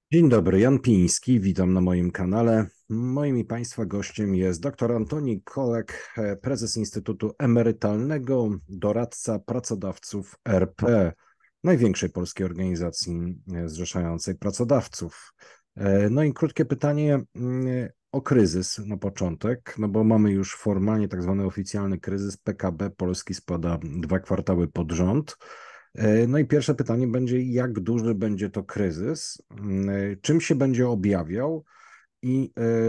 Dzień dobry, Jan Piński, witam na moim kanale. Moim i Państwa gościem jest dr Antoni Kolek, prezes Instytutu Emerytalnego, doradca pracodawców RP, największej polskiej organizacji zrzeszającej pracodawców. No i krótkie pytanie o kryzys na początek, no bo mamy już formalnie tak zwany oficjalny kryzys. PKB Polski spada 2 kwartały pod rząd. No i pierwsze pytanie będzie, jak duży będzie to kryzys, czym się będzie objawiał i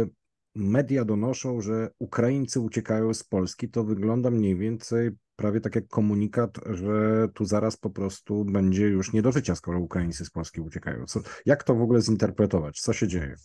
media donoszą, że Ukraińcy uciekają z Polski. To wygląda mniej więcej prawie tak jak komunikat, że tu zaraz po prostu będzie już nie do życia, skoro Ukraińcy z Polski uciekają. Jak to w ogóle zinterpretować? Co się dzieje?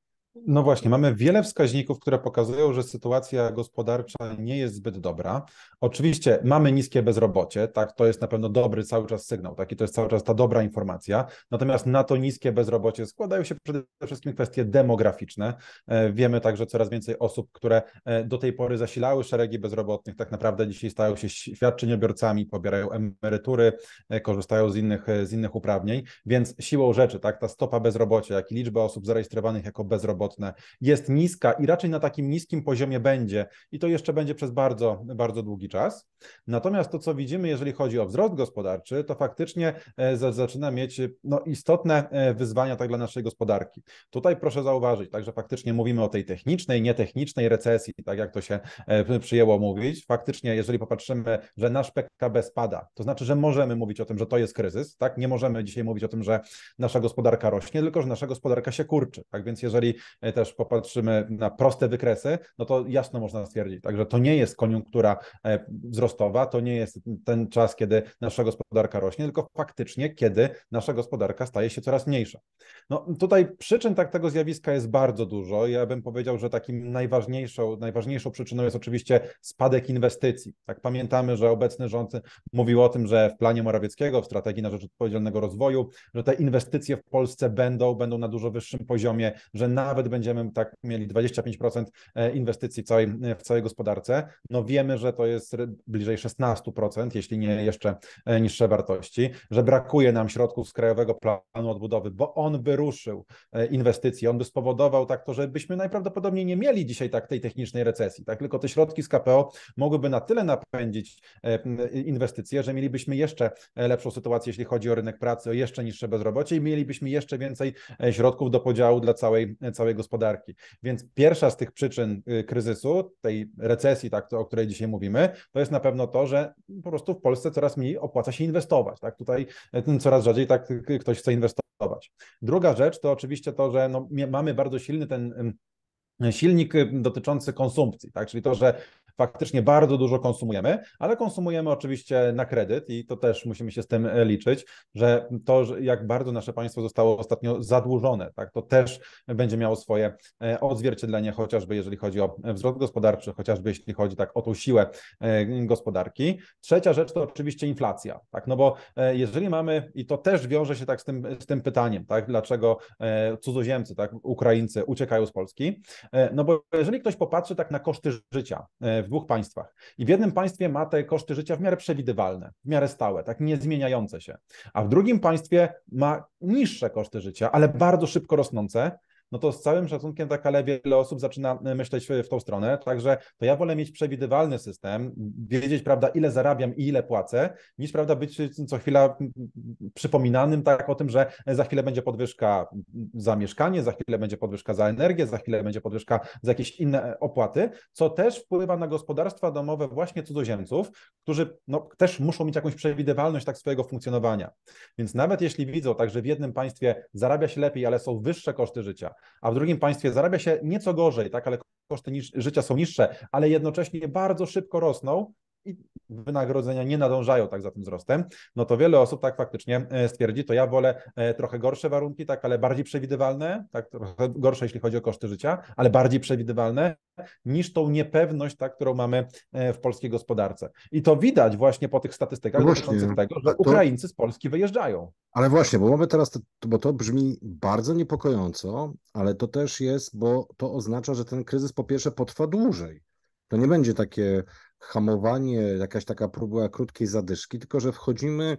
No właśnie, mamy wiele wskaźników, które pokazują, że sytuacja gospodarcza nie jest zbyt dobra. Oczywiście mamy niskie bezrobocie, tak, to jest na pewno dobry cały czas sygnał, tak, i to jest cały czas ta dobra informacja. Natomiast na to niskie bezrobocie składają się przede wszystkim kwestie demograficzne. Wiemy także coraz więcej osób, które do tej pory zasilały szeregi bezrobotnych, tak naprawdę dzisiaj stają się świadczeniobiorcami, pobierają emerytury, korzystają z innych uprawnień, więc siłą rzeczy, tak, ta stopa bezrobocia, jak i liczba osób zarejestrowanych jako bezrobotne jest niska i raczej na takim niskim poziomie będzie i to jeszcze będzie przez bardzo, bardzo długi czas. Natomiast to, co widzimy, jeżeli chodzi o wzrost gospodarczy, to faktycznie zaczyna mieć istotne wyzwania tak dla naszej gospodarki. Tutaj proszę zauważyć, także faktycznie mówimy o tej technicznej, nietechnicznej recesji, tak jak to się przyjęło mówić. Faktycznie, jeżeli popatrzymy, że nasz PKB spada, to znaczy, że możemy mówić o tym, że to jest kryzys, tak? Nie możemy dzisiaj mówić o tym, że nasza gospodarka rośnie, tylko że nasza gospodarka się kurczy, tak? Więc jeżeli też popatrzymy na proste wykresy, no to jasno można stwierdzić, także to nie jest koniunktura wzrostowa, to nie jest ten czas, kiedy nasza gospodarka rośnie, tylko faktycznie, kiedy nasza gospodarka staje się coraz mniejsza. No tutaj przyczyn tego zjawiska jest bardzo dużo. Ja bym powiedział, że takim najważniejszą przyczyną jest oczywiście spadek inwestycji. Tak, pamiętamy, że obecny rząd mówił o tym, że w planie Morawieckiego, w strategii na rzecz odpowiedzialnego rozwoju, że te inwestycje w Polsce będą na dużo wyższym poziomie, że nawet będziemy tak mieli 25% inwestycji w całej gospodarce. No wiemy, że to jest bliżej 16%, jeśli nie jeszcze niższe wartości, że brakuje nam środków z Krajowego Planu Odbudowy, bo on by ruszył inwestycje, on by spowodował tak to, żebyśmy najprawdopodobniej nie mieli dzisiaj tej technicznej recesji, tak, tylko te środki z KPO mogłyby na tyle napędzić inwestycje, że mielibyśmy jeszcze lepszą sytuację, jeśli chodzi o rynek pracy, o jeszcze niższe bezrobocie i mielibyśmy jeszcze więcej środków do podziału dla całej gospodarki. Więc pierwsza z tych przyczyn kryzysu, tej recesji, tak, o której dzisiaj mówimy, to jest na pewno to, że po prostu w Polsce coraz mniej opłaca się inwestować. Tak? Tutaj coraz rzadziej ktoś chce inwestować. Druga rzecz to oczywiście to, że mamy bardzo silny ten silnik dotyczący konsumpcji, tak? Czyli to, że faktycznie bardzo dużo konsumujemy, ale konsumujemy oczywiście na kredyt i to też musimy się z tym liczyć, że to, jak bardzo nasze państwo zostało ostatnio zadłużone, tak? To też będzie miało swoje odzwierciedlenie, chociażby jeżeli chodzi o wzrost gospodarczy, chociażby jeśli chodzi tak o tą siłę gospodarki. Trzecia rzecz to oczywiście inflacja, tak? No bo jeżeli mamy, i to też wiąże się tak z tym pytaniem, tak? Dlaczego cudzoziemcy, tak? Ukraińcy uciekają z Polski, no bo jeżeli ktoś popatrzy tak na koszty życia w dwóch państwach i w jednym państwie ma te koszty życia w miarę przewidywalne, w miarę stałe, tak niezmieniające się, a w drugim państwie ma niższe koszty życia, ale bardzo szybko rosnące, no to z całym szacunkiem tak, ale wiele osób zaczyna myśleć w tą stronę, także to ja wolę mieć przewidywalny system, wiedzieć, prawda, ile zarabiam i ile płacę, niż, prawda, być co chwila przypominanym tak o tym, że za chwilę będzie podwyżka za mieszkanie, za chwilę będzie podwyżka za energię, za chwilę będzie podwyżka za jakieś inne opłaty, co też wpływa na gospodarstwa domowe właśnie cudzoziemców, którzy też muszą mieć jakąś przewidywalność tak swojego funkcjonowania. Więc nawet jeśli widzą tak, że w jednym państwie zarabia się lepiej, ale są wyższe koszty życia, a w drugim państwie zarabia się nieco gorzej, tak, ale koszty życia są niższe, ale jednocześnie bardzo szybko rosną i wynagrodzenia nie nadążają tak za tym wzrostem, no to wiele osób tak faktycznie stwierdzi, to ja wolę trochę gorsze warunki, tak, ale bardziej przewidywalne, tak, trochę gorsze, jeśli chodzi o koszty życia, ale bardziej przewidywalne, niż tą niepewność, tak, którą mamy w polskiej gospodarce. I to widać właśnie po tych No statystykach dotyczących właśnie, tego, a że Ukraińcy z Polski wyjeżdżają. ale właśnie, bo mamy teraz, bo to brzmi bardzo niepokojąco, ale to też jest, bo to oznacza, że ten kryzys po pierwsze potrwa dłużej. To nie będzie takie hamowanie, jakaś taka próba krótkiej zadyszki, tylko że wchodzimy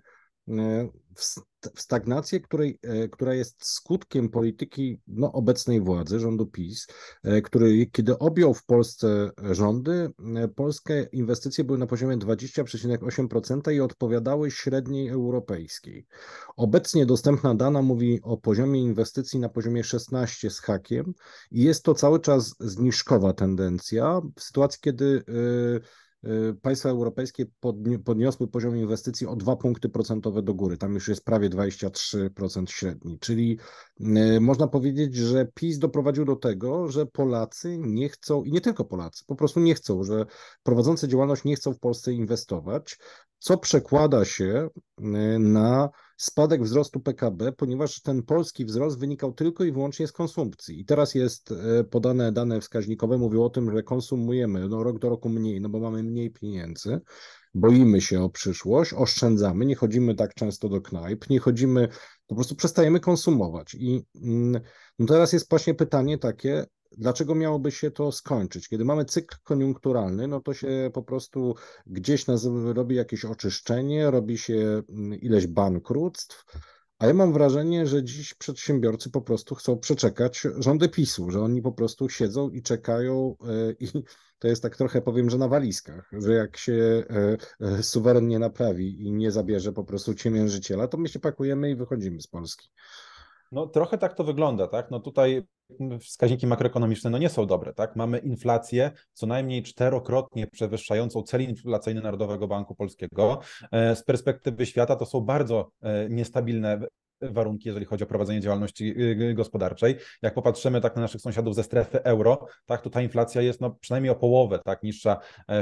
w stagnacji, która jest skutkiem polityki obecnej władzy, rządu PiS, który kiedy objął w Polsce rządy, polskie inwestycje były na poziomie 20,8% i odpowiadały średniej europejskiej. Obecnie dostępna dana mówi o poziomie inwestycji na poziomie 16 z hakiem i jest to cały czas zniżkowa tendencja w sytuacji, kiedy państwa europejskie podniosły poziom inwestycji o 2 punkty procentowe do góry. Tam już jest prawie 23% średni. Czyli można powiedzieć, że PiS doprowadził do tego, że Polacy nie chcą, i nie tylko Polacy, po prostu nie chcą, że prowadzący działalność nie chcą w Polsce inwestować, co przekłada się na spadek wzrostu PKB, ponieważ ten polski wzrost wynikał tylko i wyłącznie z konsumpcji. I teraz jest podane dane wskaźnikowe, mówią o tym, że konsumujemy rok do roku mniej, no bo mamy mniej pieniędzy, boimy się o przyszłość, oszczędzamy, nie chodzimy tak często do knajp, nie chodzimy, po prostu przestajemy konsumować. I no teraz jest właśnie pytanie takie, dlaczego miałoby się to skończyć? Kiedy mamy cykl koniunkturalny, no to się po prostu gdzieś robi jakieś oczyszczenie, robi się ileś bankructw, a ja mam wrażenie, że dziś przedsiębiorcy po prostu chcą przeczekać rządy PiS-u, że oni po prostu siedzą i czekają i to jest tak trochę, powiem, że na walizkach, że jak się suweren nie naprawi i nie zabierze po prostu ciemiężyciela, to my się pakujemy i wychodzimy z Polski. No trochę tak to wygląda, tak? No tutaj wskaźniki makroekonomiczne no nie są dobre, tak? Mamy inflację co najmniej 4-krotnie przewyższającą cel inflacyjny Narodowego Banku Polskiego. Z perspektywy świata to są bardzo niestabilne warunki, jeżeli chodzi o prowadzenie działalności gospodarczej. Jak popatrzymy tak na naszych sąsiadów ze strefy euro, tak, to ta inflacja jest no, przynajmniej o połowę tak, niższa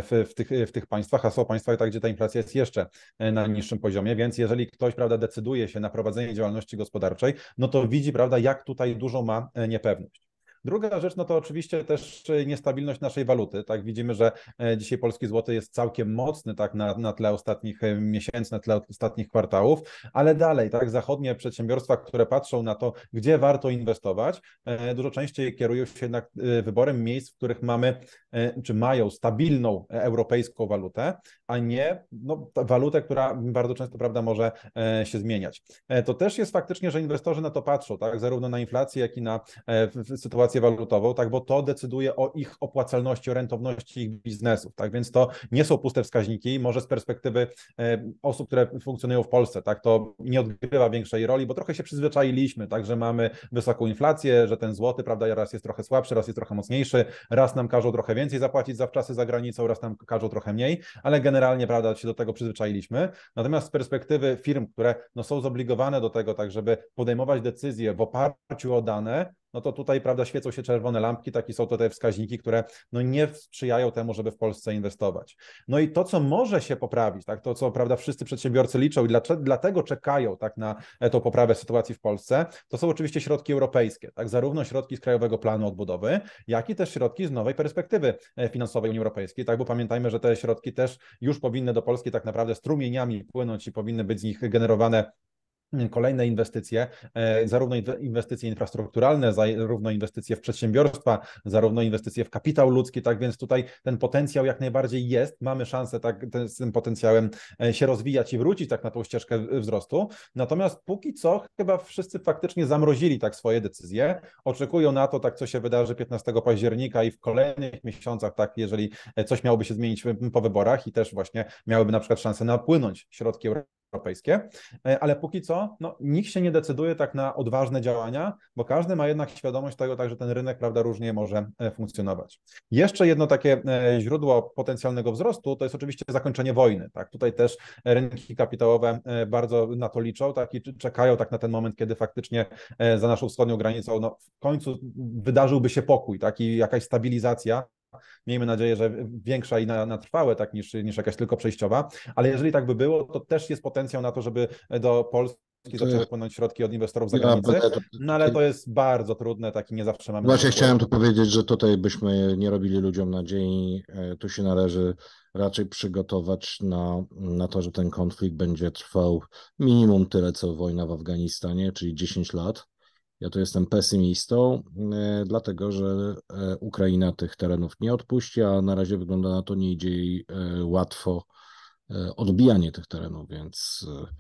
w tych państwach, a są państwa, tak, gdzie ta inflacja jest jeszcze na niższym poziomie, więc jeżeli ktoś, prawda, decyduje się na prowadzenie działalności gospodarczej, no to widzi, prawda, jak tutaj dużą ma niepewność. Druga rzecz, no to oczywiście też niestabilność naszej waluty. Tak, widzimy, że dzisiaj polski złoty jest całkiem mocny tak, na tle ostatnich miesięcy, na tle ostatnich kwartałów, ale dalej, tak, zachodnie przedsiębiorstwa, które patrzą na to, gdzie warto inwestować, dużo częściej kierują się jednak wyborem miejsc, w których mamy, czy mają stabilną europejską walutę, a nie no, walutę, która bardzo często, prawda, może się zmieniać. To też jest faktycznie, że inwestorzy na to patrzą, tak, zarówno na inflację, jak i na sytuację walutową, tak, bo to decyduje o ich opłacalności, o rentowności ich biznesów, tak, więc to nie są puste wskaźniki, może z perspektywy osób, które funkcjonują w Polsce, tak, to nie odgrywa większej roli, bo trochę się przyzwyczailiśmy, tak, że mamy wysoką inflację, że ten złoty, prawda, raz jest trochę słabszy, raz jest trochę mocniejszy, raz nam każą trochę więcej zapłacić za wczasy za granicą, raz nam każą trochę mniej, ale generalnie, prawda, się do tego przyzwyczailiśmy, natomiast z perspektywy firm, które no, są zobligowane do tego, tak, żeby podejmować decyzje w oparciu o dane, no to tutaj, prawda, świecą się czerwone lampki, takie są to te wskaźniki, które no nie sprzyjają temu, żeby w Polsce inwestować. No i to, co może się poprawić, tak, to, co, prawda, wszyscy przedsiębiorcy liczą i dlatego czekają, tak, na tą poprawę sytuacji w Polsce, to są oczywiście środki europejskie, tak, zarówno środki z Krajowego Planu Odbudowy, jak i też środki z nowej perspektywy finansowej Unii Europejskiej, tak, bo pamiętajmy, że te środki też już powinny do Polski tak naprawdę strumieniami płynąć i powinny być z nich generowane kolejne inwestycje, zarówno inwestycje infrastrukturalne, zarówno inwestycje w przedsiębiorstwa, zarówno inwestycje w kapitał ludzki, tak więc tutaj ten potencjał jak najbardziej jest, mamy szansę tak z tym potencjałem się rozwijać i wrócić tak na tą ścieżkę wzrostu, natomiast póki co chyba wszyscy faktycznie zamrozili tak swoje decyzje, oczekują na to tak, co się wydarzy 15 października i w kolejnych miesiącach, tak, jeżeli coś miałoby się zmienić po wyborach i też właśnie miałyby na przykład szansę napłynąć środki europejskie, ale póki co no, nikt się nie decyduje tak na odważne działania, bo każdy ma jednak świadomość tego, tak, że ten rynek, prawda, różnie może funkcjonować. Jeszcze jedno takie źródło potencjalnego wzrostu to jest oczywiście zakończenie wojny. Tak? Tutaj też rynki kapitałowe bardzo na to liczą, tak, i czekają tak na ten moment, kiedy faktycznie za naszą wschodnią granicą no, w końcu wydarzyłby się pokój, tak, i jakaś stabilizacja. Miejmy nadzieję, że większa i na trwałe, tak, niż jakaś tylko przejściowa, ale jeżeli tak by było, to też jest potencjał na to, żeby do Polski zaczęły płynąć środki od inwestorów z zagranicy, no ale to jest bardzo trudne, tak, i nie zawsze mamy Właśnie na to chciałem tu powiedzieć, że tutaj byśmy nie robili ludziom nadziei. Tu się należy raczej przygotować na to, że ten konflikt będzie trwał minimum tyle, co wojna w Afganistanie, czyli 10 lat. Ja tu jestem pesymistą, dlatego że Ukraina tych terenów nie odpuści, a na razie wygląda na to, nie idzie jej łatwo odbijanie tych terenów, więc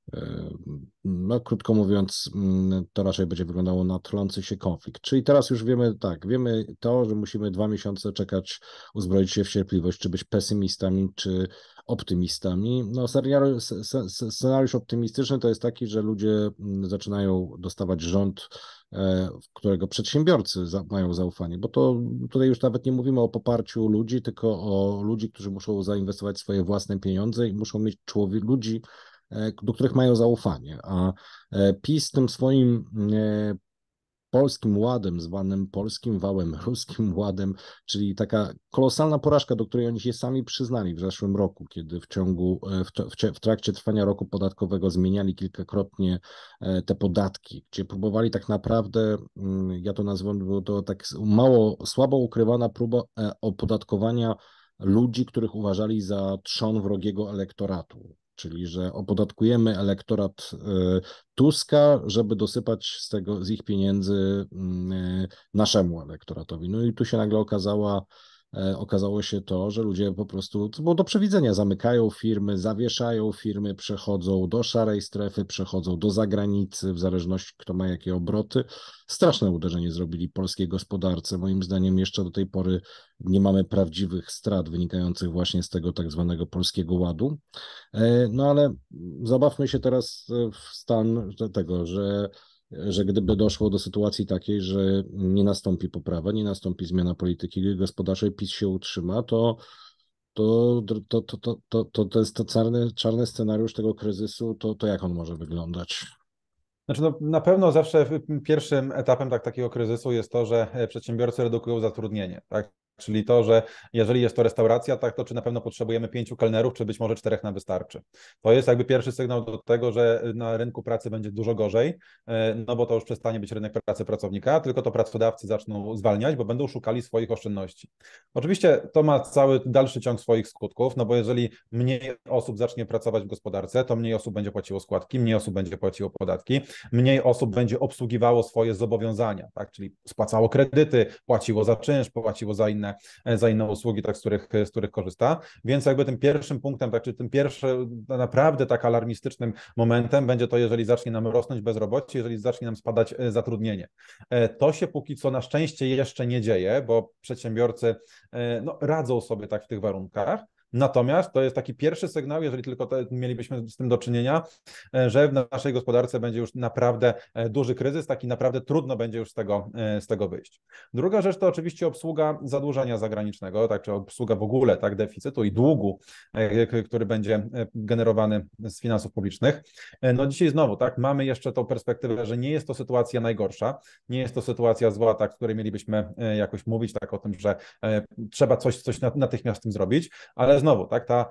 No, krótko mówiąc, to raczej będzie wyglądało na tlący się konflikt. Czyli teraz już wiemy, tak, wiemy to, że musimy 2 miesiące czekać, uzbroić się w cierpliwość, czy być pesymistami, czy optymistami. No, scenariusz optymistyczny to jest taki, że ludzie zaczynają dostawać rząd, w którego przedsiębiorcy mają zaufanie, bo to tutaj już nawet nie mówimy o poparciu ludzi, tylko o ludzi, którzy muszą zainwestować swoje własne pieniądze i muszą mieć ludzi, do których mają zaufanie. A PiS tym swoim polskim ładem, zwanym polskim wałem, ruskim ładem, czyli taka kolosalna porażka, do której oni się sami przyznali w zeszłym roku, kiedy w trakcie trwania roku podatkowego zmieniali kilkakrotnie te podatki, gdzie próbowali tak naprawdę, ja to nazywam, było to tak słabo ukrywana próba opodatkowania ludzi, których uważali za trzon wrogiego elektoratu. Czyli, że opodatkujemy elektorat Tuska, żeby dosypać z ich pieniędzy naszemu elektoratowi. No i tu się nagle okazało się to, że ludzie po prostu, to było do przewidzenia, zamykają firmy, zawieszają firmy, przechodzą do szarej strefy, przechodzą do zagranicy, w zależności kto ma jakie obroty. Straszne uderzenie zrobili polskiej gospodarce. Moim zdaniem jeszcze do tej pory nie mamy prawdziwych strat wynikających właśnie z tego tak zwanego Polskiego Ładu. No ale zabawmy się teraz w stan tego, że gdyby doszło do sytuacji takiej, że nie nastąpi poprawa, nie nastąpi zmiana polityki gospodarczej, PiS się utrzyma, to jest to czarny scenariusz tego kryzysu, to jak on może wyglądać? Znaczy, no, na pewno zawsze pierwszym etapem takiego kryzysu jest to, że przedsiębiorcy redukują zatrudnienie, tak? Czyli to, że jeżeli jest to restauracja, tak, to czy na pewno potrzebujemy 5 kelnerów, czy być może 4 nam wystarczy. To jest jakby pierwszy sygnał do tego, że na rynku pracy będzie dużo gorzej, no bo to już przestanie być rynek pracy pracownika, tylko to pracodawcy zaczną zwalniać, bo będą szukali swoich oszczędności. Oczywiście to ma cały dalszy ciąg swoich skutków, no bo jeżeli mniej osób zacznie pracować w gospodarce, to mniej osób będzie płaciło składki, mniej osób będzie płaciło podatki, mniej osób będzie obsługiwało swoje zobowiązania, tak, czyli spłacało kredyty, płaciło za czynsz, płaciło za inne usługi, tak, z których korzysta. Więc jakby tym pierwszym punktem, tak, czy tym pierwszym naprawdę tak alarmistycznym momentem będzie to, jeżeli zacznie nam rosnąć bezrobocie, jeżeli zacznie nam spadać zatrudnienie. To się póki co na szczęście jeszcze nie dzieje, bo przedsiębiorcy no, radzą sobie tak w tych warunkach. Natomiast to jest taki pierwszy sygnał, jeżeli tylko mielibyśmy z tym do czynienia, że w naszej gospodarce będzie już naprawdę duży kryzys, taki naprawdę trudno będzie już z tego wyjść. Druga rzecz to oczywiście obsługa zadłużenia zagranicznego, tak, czy obsługa w ogóle tak, deficytu i długu, który będzie generowany z finansów publicznych. No dzisiaj znowu tak, mamy jeszcze tą perspektywę, że nie jest to sytuacja najgorsza, nie jest to sytuacja zła, tak, w której mielibyśmy jakoś mówić tak o tym, że trzeba coś natychmiast z tym zrobić, ale znowu, tak, ta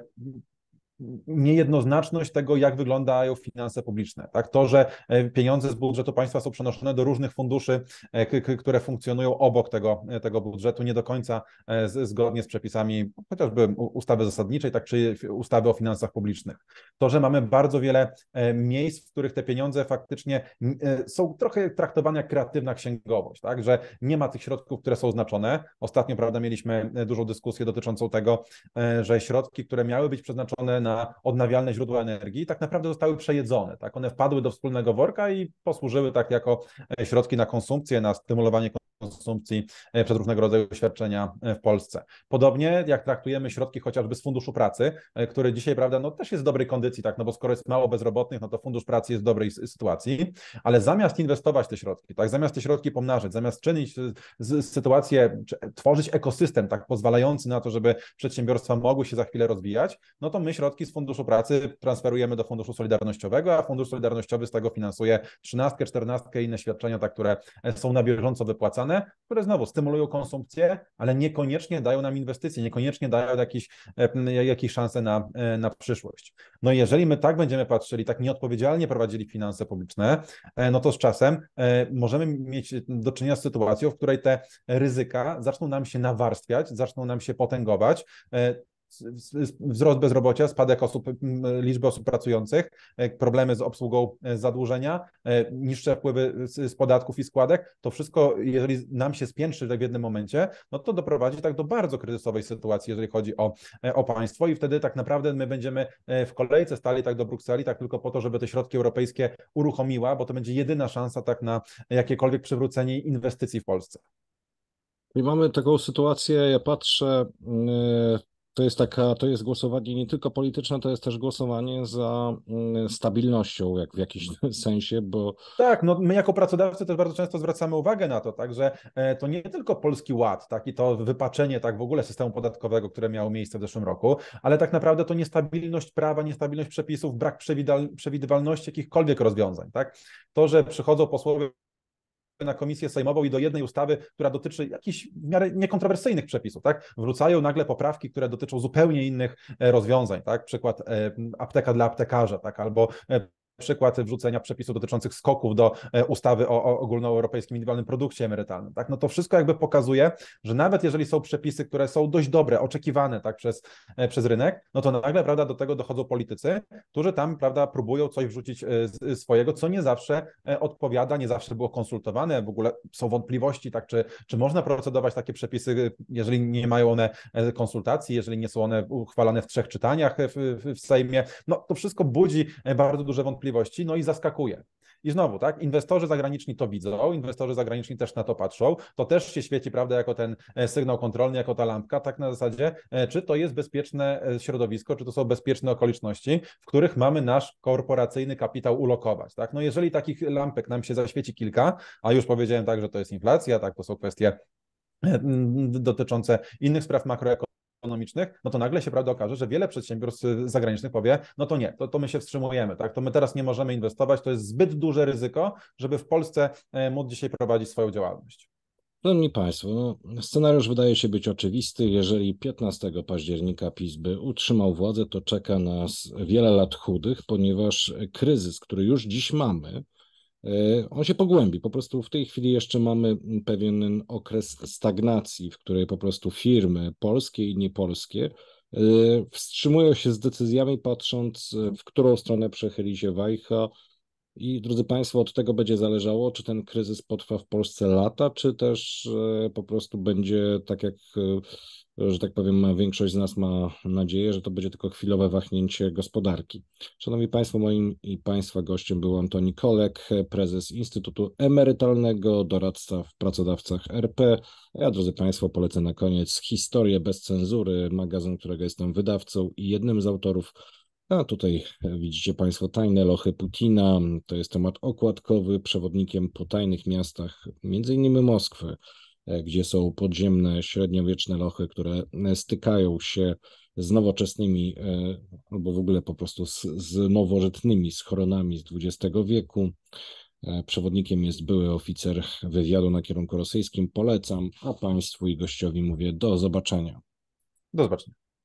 niejednoznaczność tego, jak wyglądają finanse publiczne. Tak? To, że pieniądze z budżetu państwa są przenoszone do różnych funduszy, które funkcjonują obok tego budżetu, nie do końca zgodnie z przepisami chociażby ustawy zasadniczej, tak, czy ustawy o finansach publicznych. To, że mamy bardzo wiele miejsc, w których te pieniądze faktycznie są trochę traktowane jak kreatywna księgowość, tak? Że nie ma tych środków, które są znaczone. Ostatnio, prawda, mieliśmy dużą dyskusję dotyczącą tego, że środki, które miały być przeznaczone na odnawialne źródła energii, tak naprawdę zostały przejedzone. Tak? One wpadły do wspólnego worka i posłużyły tak jako środki na konsumpcję, na stymulowanie konsumpcji przez różnego rodzaju świadczenia w Polsce. Podobnie jak traktujemy środki chociażby z Funduszu Pracy, który dzisiaj, prawda, no też jest w dobrej kondycji, tak, no bo skoro jest mało bezrobotnych, no to Fundusz Pracy jest w dobrej sytuacji, ale zamiast inwestować te środki, tak, zamiast te środki pomnażać, zamiast czynić sytuację, tworzyć ekosystem, tak, pozwalający na to, żeby przedsiębiorstwa mogły się za chwilę rozwijać, no to my środki z Funduszu Pracy transferujemy do Funduszu Solidarnościowego, a Fundusz Solidarnościowy z tego finansuje 13, 14 i inne świadczenia, tak, które są na bieżąco wypłacane, które znowu stymulują konsumpcję, ale niekoniecznie dają nam inwestycje, niekoniecznie dają jakieś szanse na przyszłość. No i jeżeli my tak będziemy patrzyli, tak nieodpowiedzialnie prowadzili finanse publiczne, no to z czasem możemy mieć do czynienia z sytuacją, w której te ryzyka zaczną nam się nawarstwiać, zaczną nam się potęgować, wzrost bezrobocia, spadek liczby osób pracujących, problemy z obsługą zadłużenia, niższe wpływy z podatków i składek, to wszystko, jeżeli nam się spiętrzy tak w jednym momencie, no to doprowadzi tak do bardzo kryzysowej sytuacji, jeżeli chodzi o państwo i wtedy tak naprawdę my będziemy w kolejce stali tak do Brukseli, tak tylko po to, żeby te środki europejskie uruchomiła, bo to będzie jedyna szansa tak na jakiekolwiek przywrócenie inwestycji w Polsce. I mamy taką sytuację, ja patrzę, to jest głosowanie nie tylko polityczne, to jest też głosowanie za stabilnością, jak w jakiś sensie, bo Tak, no my jako pracodawcy też bardzo często zwracamy uwagę na to, tak, że to nie tylko Polski Ład, tak, i to wypaczenie tak w ogóle systemu podatkowego, które miało miejsce w zeszłym roku, ale tak naprawdę to niestabilność prawa, niestabilność przepisów, brak przewidywalności jakichkolwiek rozwiązań, tak. To, że przychodzą posłowie na komisję sejmową i do jednej ustawy, która dotyczy jakichś w miarę niekontrowersyjnych przepisów, tak? Wrzucają nagle poprawki, które dotyczą zupełnie innych rozwiązań, tak? Przykład apteka dla aptekarza, tak? Albo przykład wrzucenia przepisów dotyczących skoków do ustawy o ogólnoeuropejskim indywidualnym produkcie emerytalnym. Tak? No to wszystko jakby pokazuje, że nawet jeżeli są przepisy, które są dość dobre, oczekiwane tak, przez rynek, no to nagle prawda, do tego dochodzą politycy, którzy tam prawda, próbują coś wrzucić swojego, co nie zawsze odpowiada, nie zawsze było konsultowane, w ogóle są wątpliwości, tak, czy można procedować takie przepisy, jeżeli nie mają one konsultacji, jeżeli nie są one uchwalane w 3 czytaniach w Sejmie. No to wszystko budzi bardzo duże wątpliwości, no i zaskakuje. I znowu, tak, inwestorzy zagraniczni to widzą, inwestorzy zagraniczni też na to patrzą, to też się świeci, prawda, jako ten sygnał kontrolny, jako ta lampka, tak na zasadzie, czy to jest bezpieczne środowisko, czy to są bezpieczne okoliczności, w których mamy nasz korporacyjny kapitał ulokować, tak. No jeżeli takich lampek nam się zaświeci kilka, a już powiedziałem tak, że to jest inflacja, tak, to są kwestie dotyczące innych spraw makroekonomicznych, no to nagle się prawda okaże, że wiele przedsiębiorstw zagranicznych powie, no to nie, to my się wstrzymujemy, tak, to my teraz nie możemy inwestować, to jest zbyt duże ryzyko, żeby w Polsce móc dzisiaj prowadzić swoją działalność. Szanowni Państwo, no, scenariusz wydaje się być oczywisty. Jeżeli 15 października PiS by utrzymał władzę, to czeka nas wiele lat chudych, ponieważ kryzys, który już dziś mamy, on się pogłębi. Po prostu w tej chwili jeszcze mamy pewien okres stagnacji, w której po prostu firmy polskie i niepolskie wstrzymują się z decyzjami, patrząc, w którą stronę przechyli się wajcha. I drodzy Państwo, od tego będzie zależało, czy ten kryzys potrwa w Polsce lata, czy też po prostu będzie tak jak, że tak powiem, większość z nas ma nadzieję, że to będzie tylko chwilowe wahnięcie gospodarki. Szanowni Państwo, moim i Państwa gościem był Antoni Kolek, prezes Instytutu Emerytalnego, doradca w pracodawcach RP. Ja, drodzy Państwo, polecę na koniec Historię bez cenzury, magazyn, którego jestem wydawcą i jednym z autorów. A tutaj widzicie Państwo tajne lochy Putina. To jest temat okładkowy, przewodnikiem po tajnych miastach, między innymi Moskwy, gdzie są podziemne, średniowieczne lochy, które stykają się z nowoczesnymi, albo w ogóle po prostu z nowożytnymi schronami z XX wieku. Przewodnikiem jest były oficer wywiadu na kierunku rosyjskim. Polecam, a Państwu i gościowi mówię do zobaczenia. Do zobaczenia.